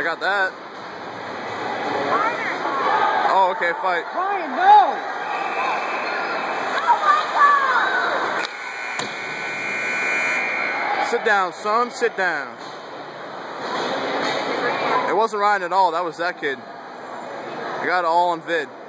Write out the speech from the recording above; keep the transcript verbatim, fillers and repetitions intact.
got that. Oh, okay, fight. Ryan, no! Sit down, son. Sit down. It wasn't Ryan at all. That was that kid. I got it all on vid.